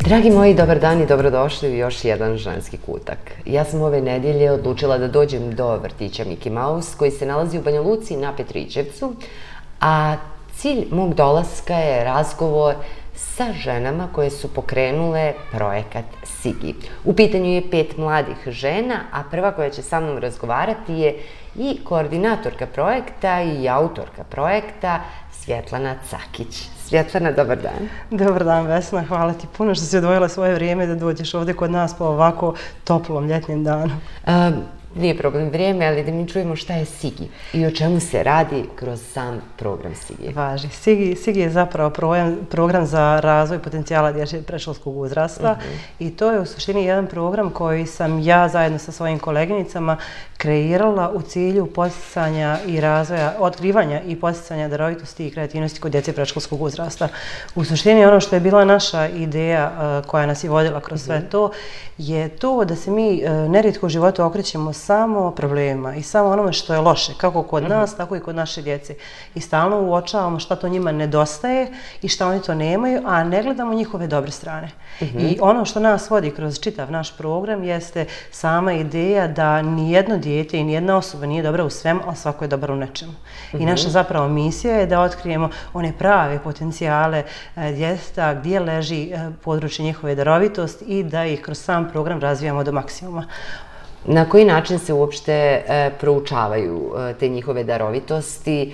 Dragi moji, dobar dan i dobrodošli u još jedan ženski kutak. Ja sam ove nedelje odlučila da dođem do vrtića Mickey Mouse koji se nalazi u Banja Luci na Petrićevcu, a cilj mog dolaska je razgovor sa ženama koje su pokrenule projekat Sigi. U pitanju je 5 mladih žena, a prva koja će sa mnom razgovarati je i koordinatorka projekta i autorka projekta Svjetlana Cakić. Svjetlana, dobar dan. Dobar dan, Vesna. Hvala ti puno što si odvojila svoje vrijeme da dođeš ovdje kod nas po ovako toplom ljetnim danu. Nije problem vrijeme, ali da mi čujemo šta je Sigi i o čemu se radi kroz sam program Sigi. Važi. Sigi je zapravo program za razvoj potencijala dječjeg predškolskog uzrasta i to je u suštini jedan program koji sam ja zajedno sa svojim koleginicama kreirala u cilju podsticanja i razvoja, otkrivanja i podsticanja darovitosti i kreativnosti kod djece predškolskog uzrasta. U suštini ono što je bila naša ideja koja nas je vodila kroz sve to je to da se mi nerijetko u životu okrećemo samo problemima i samo onome što je loše, kako kod nas, tako i kod naše djece. I stalno uočavamo šta to njima nedostaje i šta oni to nemaju, a ne gledamo njihove dobre strane. I ono što nas vodi kroz čitav naš program jeste sama ideja da nijedno dijete i nijedna osoba nije dobra u svemu, ali svako je dobar u nečemu. I naša zapravo misija je da otkrijemo one prave potencijale djeteta, gdje leži područje njihove darovitosti i da ih kroz sam program razvijamo do maksimuma. Na koji način se uopšte proučavaju te njihove darovitosti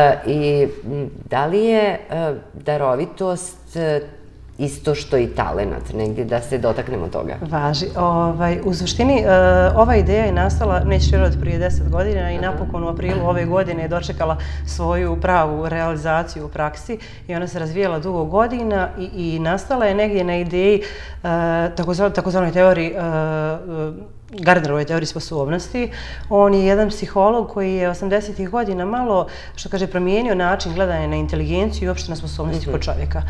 i da li je darovitost isto što i talenat, negdje da se dotaknemo toga? Važi. U suštini, ova ideja je nastala, neće vjerovati, prije 10 godina i napokon u aprilu ove godine je dočekala svoju pravu realizaciju u praksi i ona se razvijala dugo godina i nastala je negdje na ideji takozvanoj teoriji Gardnerovoj teoriji sposobnosti. On je jedan psiholog koji je 80-ih godina malo, što kaže, promijenio način gledanja na inteligenciju i uopšte na sposobnosti kod čovjeka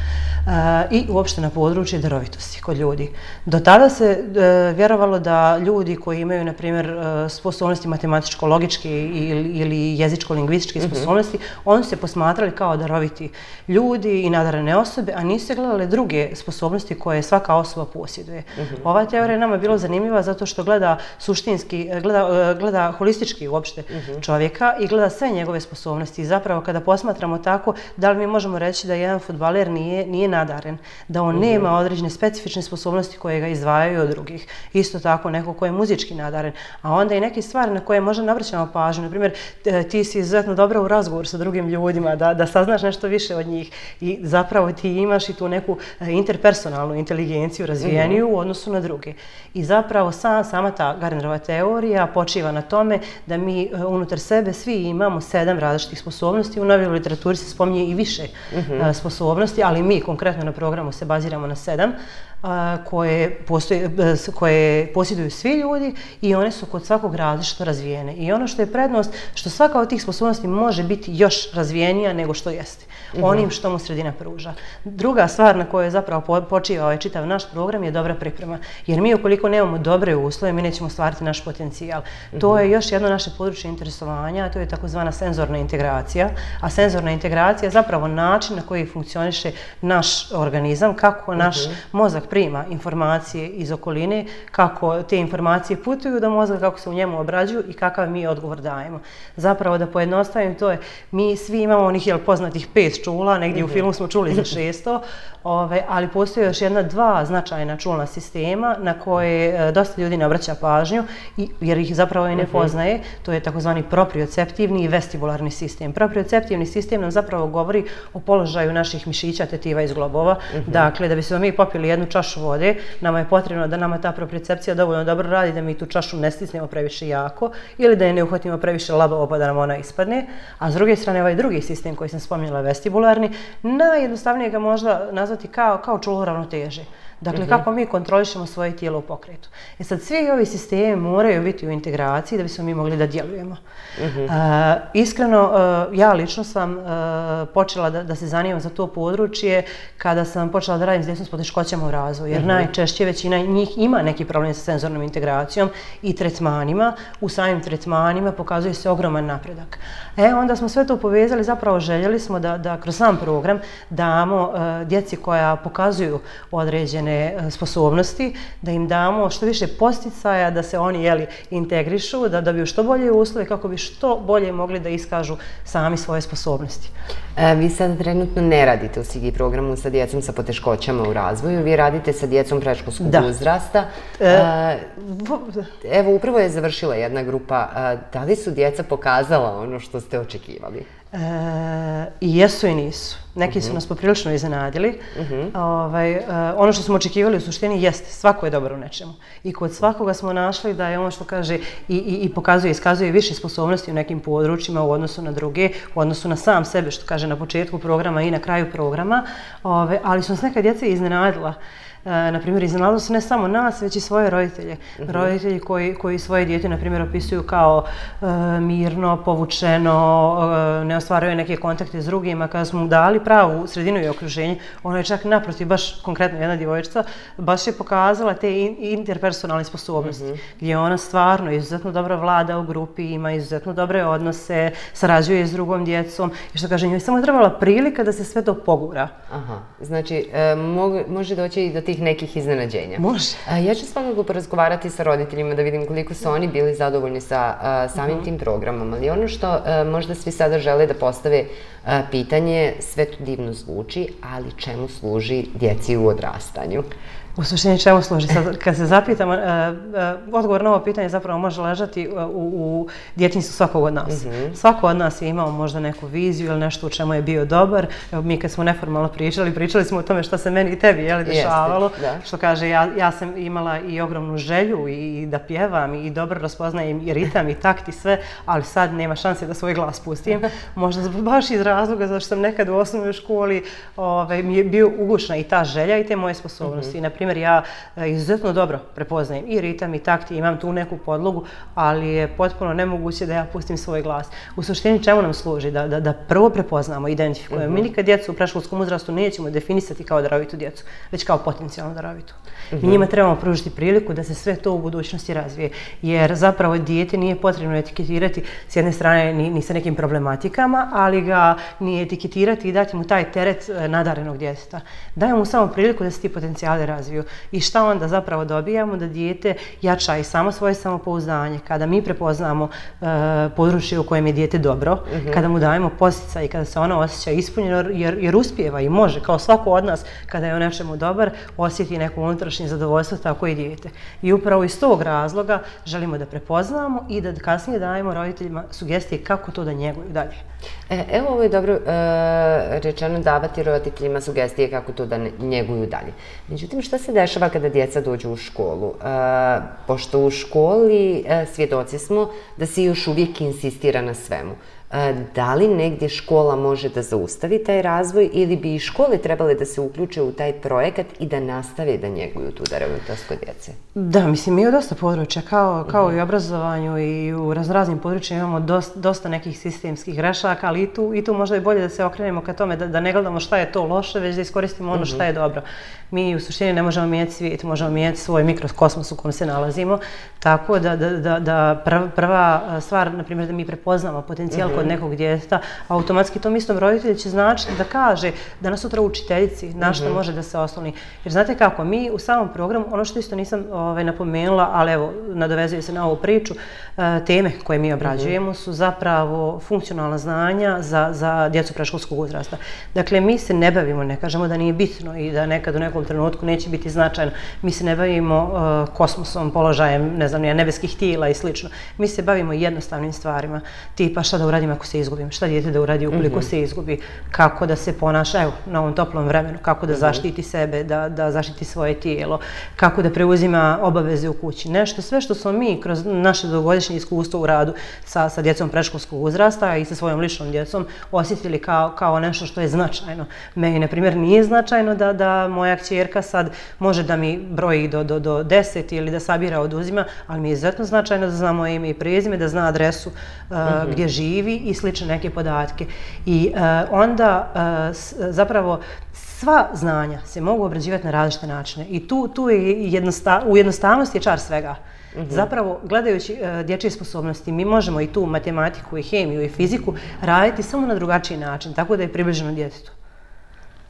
i uopšte na područje darovitosti kod ljudi. Do tada se vjerovalo da ljudi koji imaju, na primjer, sposobnosti matematičko-logičke ili jezičko-lingvističke sposobnosti, oni se posmatrali kao daroviti ljudi i nadarene osobe, a nisu se gledale druge sposobnosti koje svaka osoba posjeduje. Ova teorija je nama bila zanimljiva zato što gleda suštinski, gleda holistički uopšte čovjeka i gleda sve njegove sposobnosti. I zapravo kada posmatramo tako, da li mi možemo reći da jedan fudbaler nije nadaren, da on nema određene specifične sposobnosti koje ga izdvajaju od drugih. Isto tako neko ko je muzički nadaren, a onda i neke stvari na koje možda navrćamo pažnju. Na primjer, ti si izuzetno dobro u razgovoru sa drugim ljudima, da saznaš nešto više od njih i zapravo ti imaš i tu neku interpersonalnu inteligenciju razvijeniju u odnosu na druge. I zapravo sama ta Gardnerova teorija počiva na tome da mi unutar sebe svi imamo 7 različitih sposobnosti. U novoj literaturi se spominje i više sposobnosti, ali mi konkretno na programu se baziramo na 7 koje posjeduju svi ljudi i one su kod svakog različito razvijene. I ono što je prednost, što svaka od tih sposobnosti može biti još razvijenija nego što jeste, onim što mu sredina pruža. Druga stvar na kojoj je zapravo počiva ovaj čitav naš program je dobra priprema. Jer mi ukoliko nemamo dobre uslove, mi nećemo stvariti naš potencijal. To je još jedno naše područje interesovanja, a to je takozvana senzorna integracija. A senzorna integracija je zapravo način na koji funkcioniše naš organizam, kako naš mozak prima informacije iz okoline, kako te informacije putuju do mozga, kako se u njemu obrađuju i kakav mi odgovor dajemo. Zapravo, da pojednostavim, to je, mi svi imamo onih poznatih 5 čula, negdje u filmu smo čuli za 600, ali postoje još dva značajna čulna sistema na koje dosta ljudi ne obraća pažnju, jer ih zapravo i ne poznaje. To je takozvani proprioceptivni i vestibularni sistem. Proprioceptivni sistem nam zapravo govori o položaju naših mišića, tetiva i zglobova. Dakle, da bi se mi popili jednu čašu vode, nama je potrebno da nama ta propriocepcija dovoljno dobro radi, da mi tu čašu ne stisnemo previše jako ili da je ne uhvatimo previše labavo pa da nam ona ispadne. A s druge strane, ovaj drugi sistem koji sam spominjala, vestibularni, najjednostavnije ga možda nazvati kao čulo ravnoteže. Dakle, kako mi kontrolišemo svoje tijelo u pokretu. Sad, svi ovi sistemi moraju biti u integraciji da bismo mi mogli da djelujemo. Iskreno, ja lično sam počela da se zanimam za to područje kada sam počela da radim s djecom s poteškoćama u razvoju, jer najčešće većina njih ima neki problem sa senzornom integracijom i tretmanima. U samim tretmanima pokazuje se ogroman napredak. Onda smo sve to povezali, zapravo željeli smo da kroz sam program damo djeci koja pokazuju određene određene sposobnosti, da im damo što više posticaja, da se oni integrišu, da dobiju što bolje uslove kako bi što bolje mogli da iskažu sami svoje sposobnosti. Vi sad trenutno ne radite u SIGI programu sa djecom sa poteškoćama u razvoju, vi radite sa djecom predškolskog uzrasta. Evo, upravo je završila jedna grupa. Da li su djeca pokazala ono što ste očekivali? I jesu i nisu. Neki su nas poprilično iznenadili. Ono što smo očekivali u suštini jeste, svako je dobro u nečemu. I kod svakoga smo našli da je ono što kaže i pokazuje, iskazuje više sposobnosti u nekim područjima u odnosu na druge, u odnosu na sam sebe, što kaže na početku programa i na kraju programa, ali su nas neka djeca iznenadila. Naprimjer, iznenadilo se ne samo nas, već i svoje roditelje. Roditelji koji svoje dijete, naprimjer, opisuju kao mirno, povučeno, ne ostvaruje neke kontakte s drugima. Kada smo mu dali pravu sredinu i okruženje, ona je čak naprotiv, baš konkretno jedna djevojčica, baš je pokazala te interpersonalne sposobnosti, gdje ona stvarno izuzetno dobro vlada u grupi, ima izuzetno dobre odnose, sarađuje s drugom djecom i što kaže, njoj samo je trebala prilika da se sve to pogura. Aha, znači može doći i do tih nekih iznenađenja. Može. Ja ću svakako porazgovarati sa roditeljima da vidim koliko su oni bili zadovoljni sa samim tim programom, ali ono što možda svi sada žele da postave pitanje, sve to divno zvuči, ali čemu služi djeci u odrastanju? U suštini čemu služi? Sad, kad se zapitamo, odgovor na ovo pitanje zapravo može ležati u djetinjstvu svakog od nas. Svako od nas je imao možda neku viziju ili nešto u čemu je bio dobar. Evo, mi kad smo neformalno pričali smo o tome što se meni i tebi dešavalo. Što kaže, ja sam imala i ogromnu želju i da pjevam i dobro raspoznajem i ritam i takt i sve, ali sad nema šanse da svoj glas pustim. Možda baš iz razloga zato što sam nekad u osnovnoj školi mi je bio ugušna i ta želja i te moje sposobnosti. Naprimjer, ja izuzetno dobro prepoznajem i ritam i takt i imam tu neku podlogu, ali je potpuno nemoguće da ja pustim svoj glas. U suštini čemu nam služi? Da prvo prepoznamo, identifikujemo. Mi nikad djecu u predškolskom uzrastu nećemo definisati kao darovitu djecu, već kao potencijalno darovitu. Mi njima trebamo pružiti priliku da se sve to u budućnosti razvije, jer zapravo dijete nije potrebno etiketirati s jedne strane ni sa nekim problematikama, ali ga ni etiketirati i dati mu taj teret nadarenog djeteta. Dajemo mu samo priliku da se ti potencijali razviju. I šta onda zapravo dobijamo? Da dijete jača i samo svoje samopouzdanje. Kada mi prepoznamo područje u kojem je dijete dobro, kada mu dajemo posticaj i kada se ono osjeća ispunjeno, jer uspijeva i može, kao svako od nas, kada je o nečemu dobar, osjeti neko unutrašnje zadovoljstvo, tako i dijete. I upravo iz tog razloga želimo da prepoznamo i da kasnije dajemo roditeljima sugestije kako to da njeguju dalje. Evo, ovo je dobro rečeno, davati roditeljima sugestije kako to da njeguju dalje. Međutim, šta se dešava kada djeca dođu u školu? Pošto u školi svjedoci smo da se još uvijek insistira na svemu. Da li negdje škola može da zaustavi taj razvoj ili bi i škole trebale da se uključe u taj projekat i da nastave da njeguju tu darovitost kod djece? Da, mislim, mi u dosta područja, kao i u obrazovanju i u raznim područjima imamo dosta nekih sistemskih grešaka, ali i tu možda je bolje da se okrenemo ka tome, da ne gledamo šta je to loše, već da iskoristimo ono šta je dobro. Mi u suštini ne možemo mijenjati svijet, možemo mijenjati svoj mikrokosmos u kojem se nalazimo, tako da prva stvar, na primjer, da mi prepoznamo potencijal kod nekog djeteta, automatski tom istom roditelju će značiti da kaže da nas sutra učiteljici na što može da se osloni. Jer znate kako, mi u samom programu, ono što isto nisam napomenula, ali evo, nadovezuje se na ovu priču, teme koje mi obrađujemo su zapravo funkcionalna znanja za djecu predškolskog uzrasta. Dakle, mi se ne bavimo, ne kažemo da nije bitno i da nekad u nekom trenutku neće biti značajno. Mi se ne bavimo kosmosom, položajem, ne znam, nebeskih tijela i slično. Mi se bavimo jednostavnim stvarima, tipa šta da uradim ako se izgubim, šta dijete da uradi ukoliko se izgubi, kako da se ponaša, evo, na ovom toplom vremenu, kako da zaštiti sebe, da zaštiti svoje tijelo, kako da preuzima obaveze u kući. Nešto, sve što smo mi kroz naše dugogodišnje iskustvo u radu sa djecom predškolskog uzrasta i sa svojom ličnom djecom osjetili kao nešto što je značajno. Meni, na primjer, nije značajno da moja kćerka sad može da mi broji do 10 ili da sabira oduzima, ali mi je izuzetno značajno da zna moje ime i prezime, da zna adresu gdje živi i slične neke podatke. I onda zapravo sva znanja se mogu obrađivati na različite načine i tu je u jednostavnosti je čar svega. Zapravo, gledajući dječje sposobnosti, mi možemo i tu matematiku i hemiju i fiziku raditi samo na drugačiji način, tako da je približeno djetetu.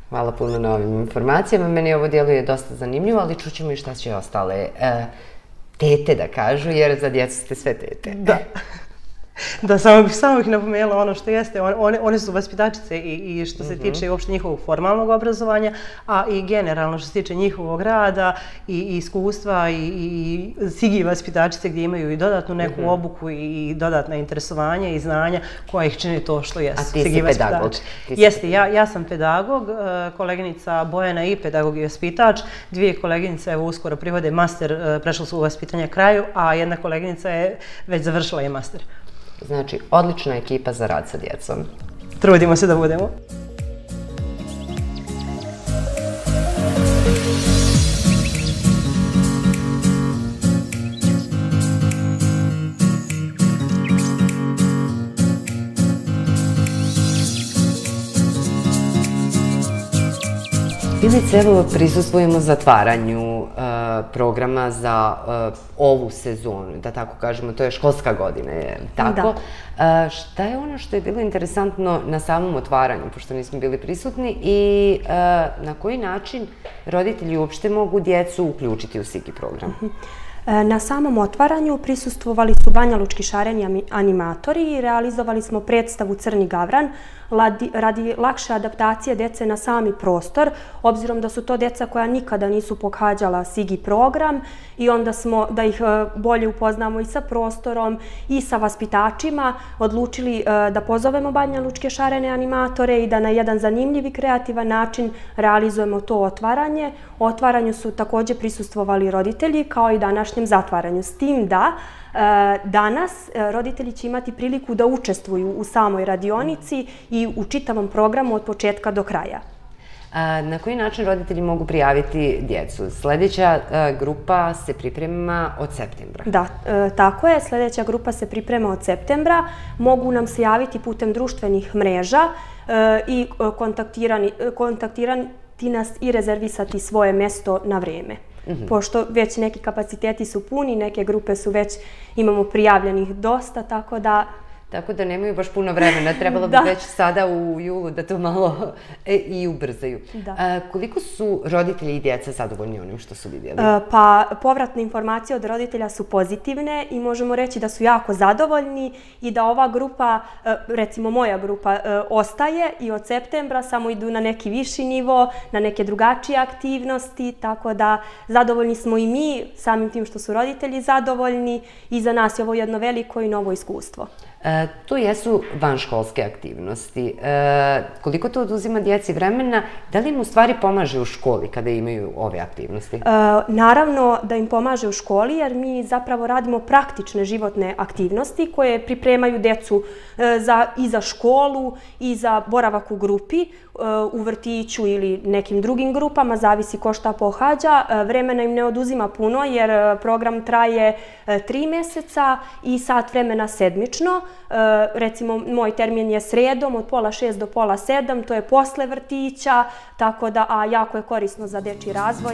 Hvala puno na ovim informacijama. Meni ovo djeluje dosta zanimljivo, ali čućemo i šta će ostale tete da kažu, jer za djecu ste sve tete. Da. Da, samo bih napomenula ono što jeste, one su vaspitačice i što se tiče uopšte njihovog formalnog obrazovanja, a i generalno što se tiče njihovog rada i iskustva i SIGI vaspitačice gdje imaju i dodatnu neku obuku i dodatna interesovanja i znanja koja ih čini to što jeste. A ti si pedagog? Jeste, ja sam pedagog, koleginica Bojana i pedagog i vaspitač, dvije koleginice evo uskoro prihode master, prešla su u vaspitanje kraju, a jedna koleginica je već završila i master. Znači, odlična ekipa za rad sa djecom. Trudimo se da budemo. Bilice, evo prisustvujemo zatvaranju programa za ovu sezonu, da tako kažemo, to je školska godina, je tako? Da. Šta je ono što je bilo interesantno na samom otvaranju, pošto nismo bili prisutni, i na koji način roditelji uopšte mogu djecu uključiti u SIGI program? Na samom otvaranju prisustvovali su banjalučki šareni animatori i realizovali smo predstavu Crni gavran radi lakše adaptacije djece na sami prostor, obzirom da su to djeca koja nikada nisu pohađala SIGI program i onda smo, da ih bolje upoznamo i sa prostorom i sa vaspitačima, odlučili da pozovemo banjalučke šarene animatore i da na jedan zanimljiv i kreativan način realizujemo to otvaranje. U otvaranju su također prisustvovali roditelji kao i današnjem zatvaranju, s tim da danas roditelji će imati priliku da učestvuju u samoj radionici i u čitavom programu od početka do kraja. Na koji način roditelji mogu prijaviti djecu? Sljedeća grupa se priprema od septembra. Da, tako je. Sljedeća grupa se priprema od septembra. Mogu nam se javiti putem društvenih mreža i kontaktirati nas i rezervisati svoje mjesto na vrijeme. Pošto već neki kapaciteti su puni, neke grupe su već, imamo prijavljenih dosta, tako da... Tako da nemaju baš puno vremena, trebalo bi već sada u julu da to malo i ubrzaju. Koliko su roditelji i djeca zadovoljni onim što su vidjeli? Pa povratne informacije od roditelja su pozitivne i možemo reći da su jako zadovoljni i da ova grupa, recimo moja grupa, ostaje i od septembra samo idu na neki viši nivo, na neke drugačije aktivnosti, tako da zadovoljni smo i mi samim tim što su roditelji zadovoljni i za nas je ovo jedno veliko i novo iskustvo. To jesu vanškolske aktivnosti. Koliko to oduzima djeci vremena? Da li im u stvari pomaže u školi kada imaju ove aktivnosti? Naravno da im pomaže u školi jer mi zapravo radimo praktične životne aktivnosti koje pripremaju djecu i za školu i za boravak u grupi, u vrtiću ili nekim drugim grupama, zavisi ko šta pohađa. Vremena im ne oduzima puno jer program traje 3 mjeseca i sat vremena sedmično. Recimo, moj termin je sredom od 5:30 do 6:30, to je posle vrtića, tako da, a jako je korisno za dečji razvoj.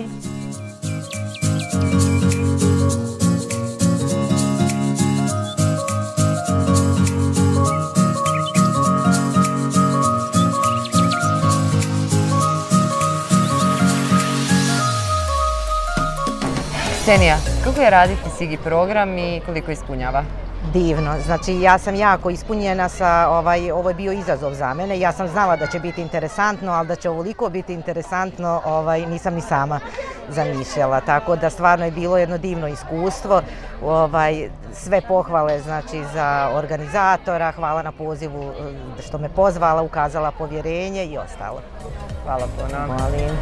Ksenija, kako je raditi SIGI program i koliko ispunjava? Divno. Znači, ja sam jako ispunjena sa, ovo je bio izazov za mene. Ja sam znala da će biti interesantno, ali da će ovoliko biti interesantno, nisam ni sama zamišljala. Tako da stvarno je bilo jedno divno iskustvo. Sve pohvale, znači, za organizatora, hvala na pozivu što me pozvala, ukazala povjerenje i ostalo. Hvala puno. Molim.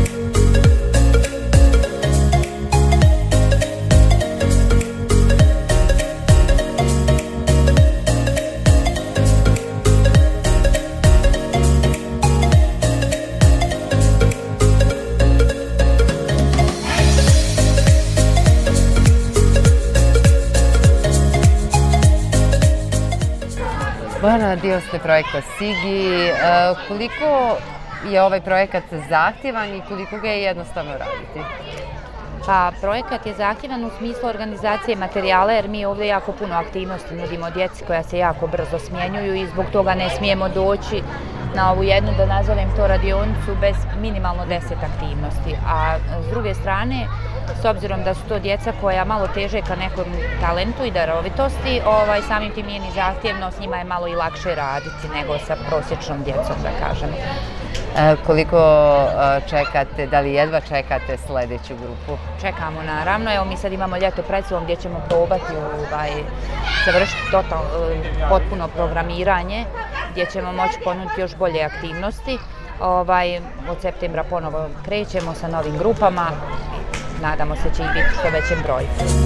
Bojana, dio ste projekta SIGI. Koliko je ovaj projekat zahtjevan i koliko ga je jednostavno raditi? Pa, projekat je zahtjevan u smislu organizacije materijala jer mi ovdje jako puno aktivnosti nudimo djeci koja se jako brzo smjenjuju i zbog toga ne smijemo doći na ovu jednu, da nazovem to, radionicu bez minimalno 10 aktivnosti. A s druge strane, s obzirom da su to djeca koja malo teže ka nekom talentu i darovitosti, samim tim nije ni zahtjevno, s njima je malo i lakše raditi nego sa prosječnom djecom, da kažem. Koliko čekate, da li jedva čekate sljedeću grupu? Čekamo, naravno. Evo, mi sad imamo ljeto pred sobom gdje ćemo probati završiti potpuno programiranje, gdje ćemo moći ponuditi još bolje aktivnosti. Od septembra ponovo krećemo sa novim grupama. Nadamo se će ih biti što većem broju.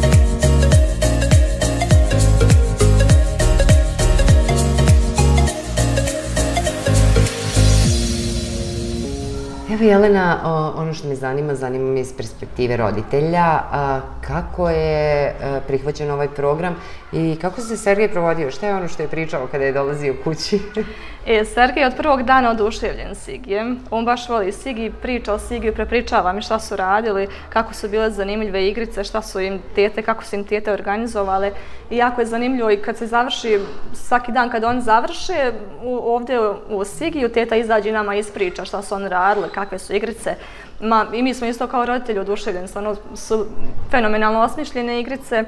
Evo Jelena, ono što me zanima me iz perspektive roditelja, kako je prihvaćen ovaj program i kako se Sergej provodio, šta je ono što je pričao kada je dolazio kući? Sergej je od prvog dana oduševljen Sigijem. On baš voli Sigi, priča o Sigiju, prepričava mi šta su radili, kako su bile zanimljive igrice, kako su im tete organizovale. I jako je zanimljivo i kad se završi, svaki dan kad oni završe, ovdje u Sigiju teta izađe i nama ispriča šta su oni radili, kakve su igrice. I mi smo isto kao roditelji oduševljeni, stvarno su fenomenalno osmišljene igrice.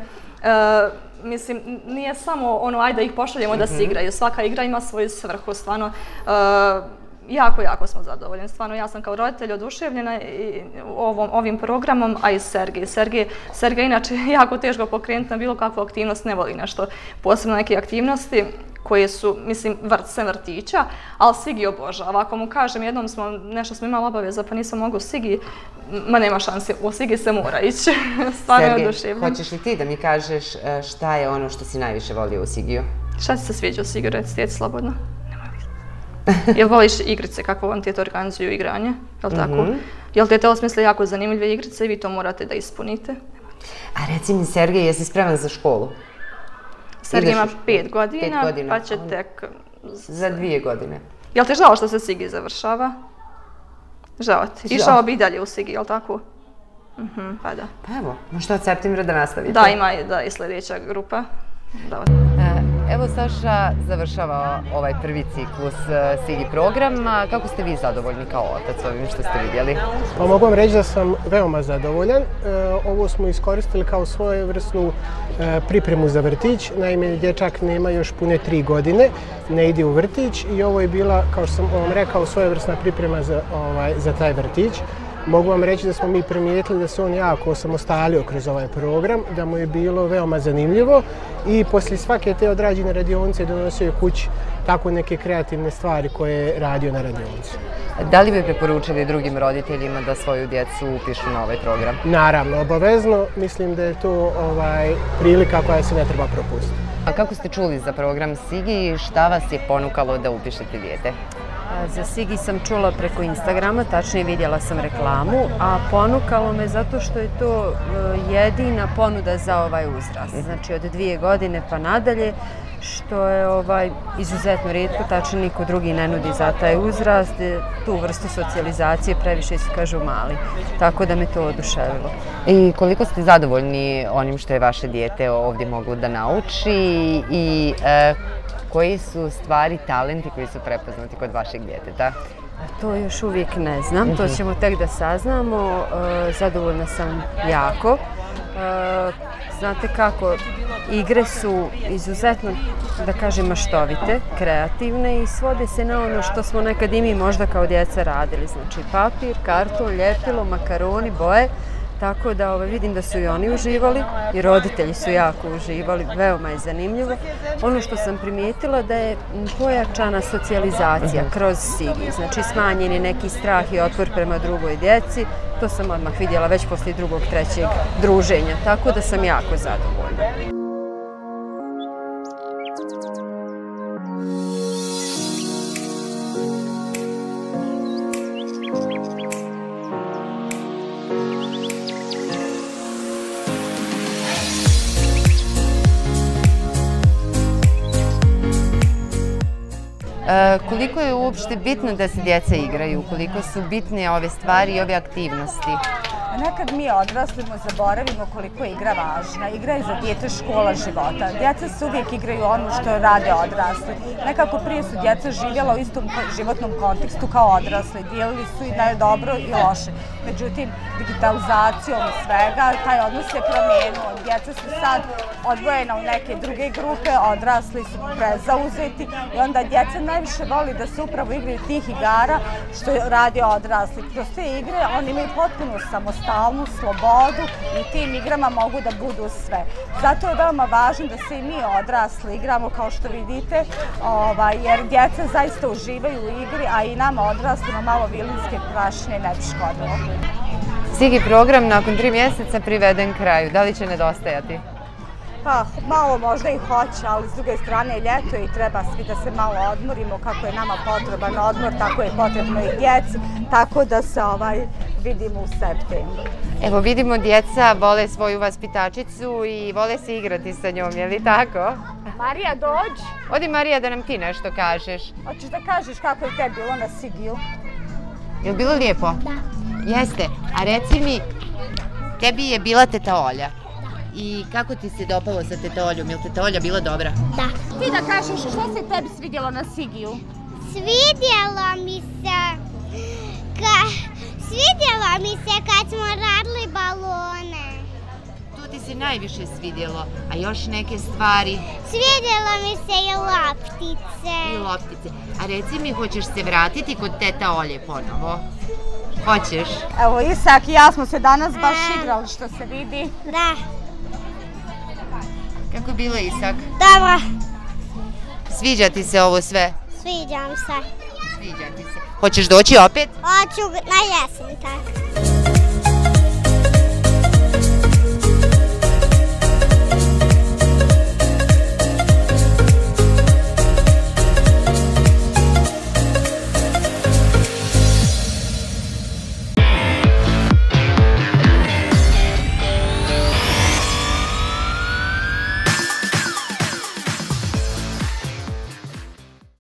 Mislim, nije samo ajde da ih pošaljemo da se igraju, svaka igra ima svoju svrhu, stvarno jako smo zadovoljni. Stvarno, ja sam kao roditelj oduševljena ovim programom, a i Sergej. Sergej inače jako teško pokrenuti na bilo kakvu aktivnost, ne voli nešto, posebno neke aktivnosti koje su, mislim, sem vrtića, ali Sigi obožava. Ako mu kažem, jednom nešto smo imali obaveza, pa nisam mogu Sigi, ma nema šanse, u Sigi se mora ići. Stvarno je oduševljen. Sergej, hoćeš li ti da mi kažeš šta je ono što si najviše volio u Sigiju? Šta ti se sviđa u Sigiju, reci tijeti slobodno? Jel voliš igrice, kako vam tijete organizuju igranje? Jel tako? Jel tijete osmisle jako zanimljive igrice i vi to morate da ispunite? A reci mi, Sergej, jesi spreman za školu? Sergej ima 5 godina, pa će tek... Za 2 godine. Jel ti žao što se Sigi završava? Žao ti. Išao bi i dalje u Sigi, jel tako? Pa da. Pa evo, možda od septembra da nastavite. Da, ima i sljedeća grupa. Evo, Saša završava ovaj prvi ciklus Sigi programa. Kako ste vi zadovoljni kao otac ovim što ste vidjeli? Pa mogu vam reći da sam veoma zadovoljan. Ovo smo iskoristili kao svojevrsnu pripremu za vrtić. Naime, dječak nema još pune 3 godine, ne ide u vrtić i ovo je bila, kao što sam vam rekao, svojevrsna priprema za taj vrtić. Mogu vam reći da smo mi primijetili da se on jako osamostalio kroz ovaj program, da mu je bilo veoma zanimljivo i poslije svake te odrađene radionice donosio kući tako neke kreativne stvari koje je radio na radionici. Da li bi preporučili drugim roditeljima da svoju djecu upišu na ovaj program? Naravno, obavezno. Mislim da je to prilika koja se ne treba propustiti. A kako ste čuli za program Sigi i šta vas je ponukalo da upišete dijete? Za Sigi sam čula preko Instagrama, tačnije vidjela sam reklamu, a ponukalo me zato što je to jedina ponuda za ovaj uzrast. Znači od 2 godine pa nadalje, što je izuzetno rijetko, tačno niko drugi ne nudi za taj uzrast, tu vrstu socijalizacije previše su, kažu, mali. Tako da me to oduševilo. I koliko ste zadovoljni onim što je vaše dijete ovdje moglo da nauči i koji su stvari, talenti koji su prepoznati kod vašeg djeteta? To još uvijek ne znam, to ćemo tek da saznamo. Zadovoljna sam jako. Znate kako, igre su izuzetno, da kažem, maštovite, kreativne i svode se na ono što smo nekad i mi možda kao djeca radili. Znači papir, karton, ljepilo, makaroni, boje. Tako da vidim da su i oni uživali i roditelji su jako uživali, veoma je zanimljivo. Ono što sam primijetila da je pojačana socijalizacija kroz Sigi, znači smanjen je neki strah i otpor prema drugoj djeci. To sam odmah vidjela već poslije 2., 3. druženja, tako da sam jako zadovoljna. Koliko je uopšte bitno da se djeca igraju? Koliko su bitne ove stvari i ove aktivnosti? Nekad mi odraslimo zaboravimo koliko je igra važna. Igra je za dijete škola života. Djeca se uvijek igraju ono što rade odrasli. Nekako prije su djeca živjela u istom životnom kontekstu kao odrasli. Dijelili su i na dobro i loše. Međutim, digitalizacijom i svega, taj odnos je promijenio. Djeca su sad odvojena u neke druge grupe, odrasli su prezauzeti i onda djeca najviše voli da se upravo igraju tih igara što radi odrasli. Kroz te igre oni imaju potpunu samostalnu slobodu i u tim igrama mogu da budu sve. Zato je veoma važno da se i mi odrasli igramo kao što vidite, jer djeca zaista uživaju u igri, a i nama odraslima malo vilinske prašine ne bi škodilo. Sigi program nakon 3 mjeseca priveden kraju. Da li će nedostajati? Pa, malo možda i hoće, ali s druge strane je ljeto i treba svi da se malo odmorimo. Kako je nama potreban odmor, tako je potrebno i djeci, tako da se vidimo u septembru. Evo vidimo djeca vole svoju vaspitačicu i vole se igrati sa njom, je li tako? Marija, dođi! Odi Marija da nam ti nešto kažeš. Hoćeš da kažeš kako je tebi bilo na Sigiju? Je li bilo lijepo? Da. Jeste, a reci mi, tebi je bila teta Olja. I kako ti se dopalo sa teta Oljom? Je li teta Olja bila dobra? Da. Ti da kažeš što se tebi svidjelo na Sigiju? Svidjelo mi se kad smo radili balone. To ti se najviše svidjelo, a još neke stvari? Svidjelo mi se i loptice. I loptice. A reci mi, hoćeš se vratiti kod teta Olje ponovo? Hoćeš? Evo, Isak i ja smo se danas baš igrali, što se vidi. Da. Kako je bilo, Isak? Dobro. Sviđa ti se ovo sve? Sviđam se. Sviđa ti se. Hoćeš doći opet? Hoću na jesen, tako.